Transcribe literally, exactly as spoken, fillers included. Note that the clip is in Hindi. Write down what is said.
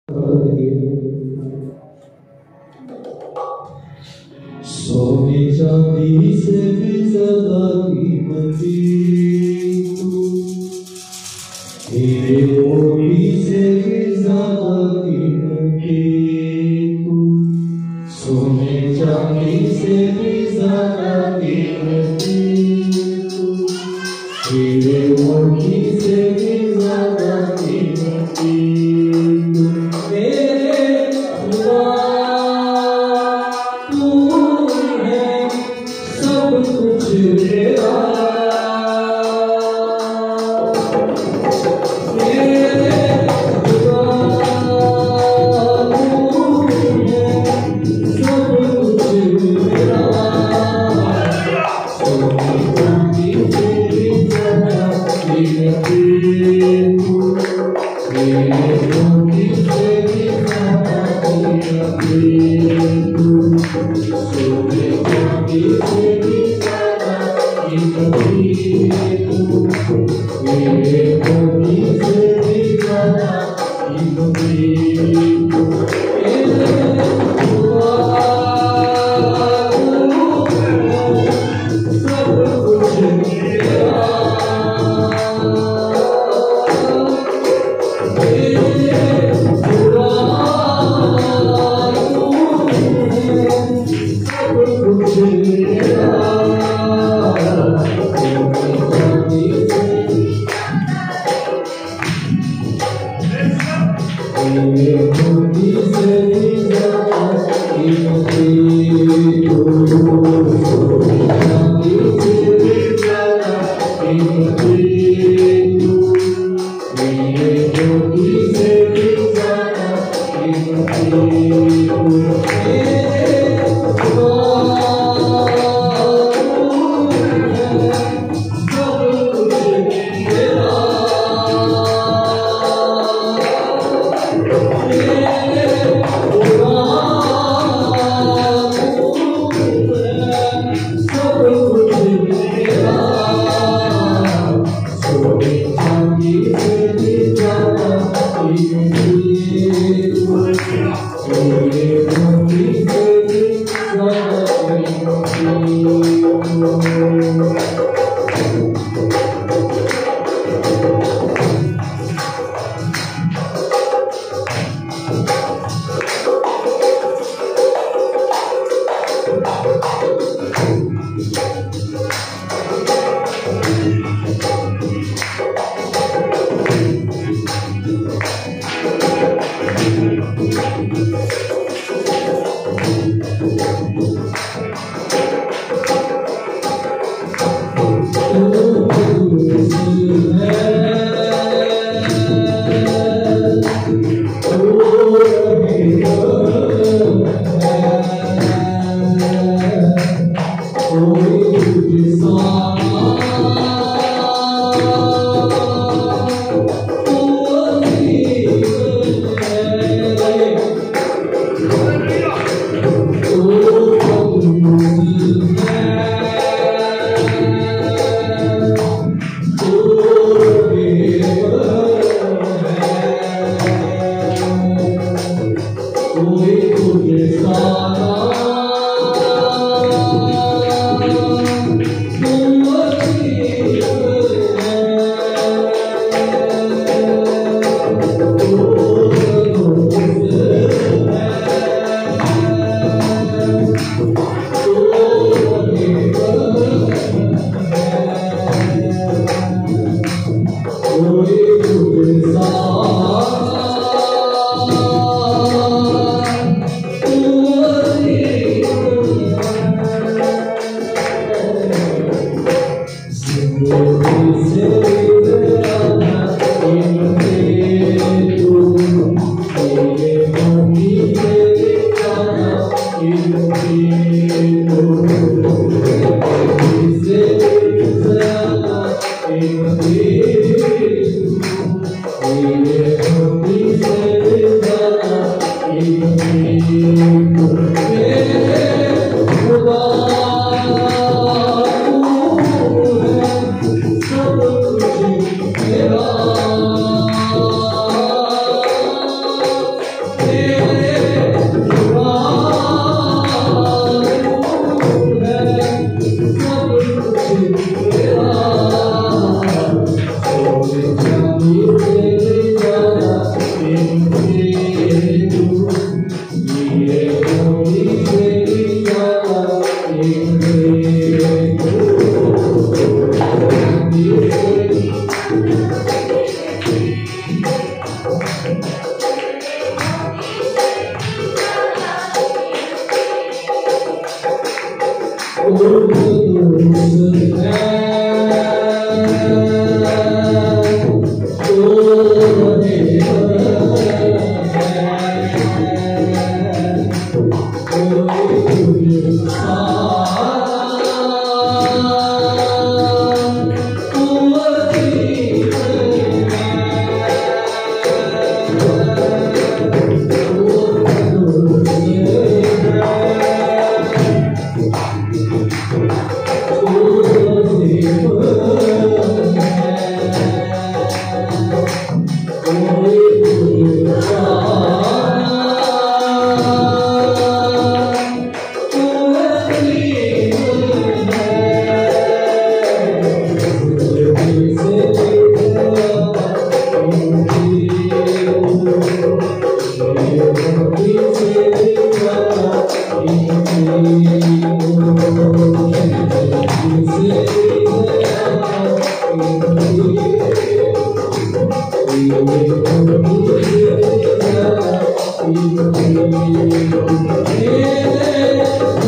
सोने चांदी से भी ज्यादा कीमती हीरे मोती से भी ज्यादा कीमती तू। सोने चांदी से भी ज्यादा कीमती तू। हीरे मोती से भी ज्यादा कीमती तू। मेरे खुदा तू है सब कुछ तेरा। मेरे खुदा तू है सब कुछ तेरा। सोने चांदी से भी ज्यादा कीमती तू। हीरे मोती से भी ज्यादा कीमती तू। सोने चांदी से भी ज्यादा कीमती तू। हीरे मोती से भी ज्यादा कीमती तू। मेरे खुदा तू है सब कुछ तेरा। मेरे खुदा तू है सब कुछ तेरा। सोने चांदी से हीरे मोती से भी ज्यादा कीमती तू। सोने चांदी से भी ज्यादा कीमती तू। हीरे मोती से भी ज्यादा कीमती तू। मेरे खुदा तू है सब कुछ तेरा। मेरे खुदा तू है सब कुछ तेरा। सोने चांदी से भी ज्यादा कीमती तू। हीरे मोती से भी ज्यादा कीमती तू। Yeah.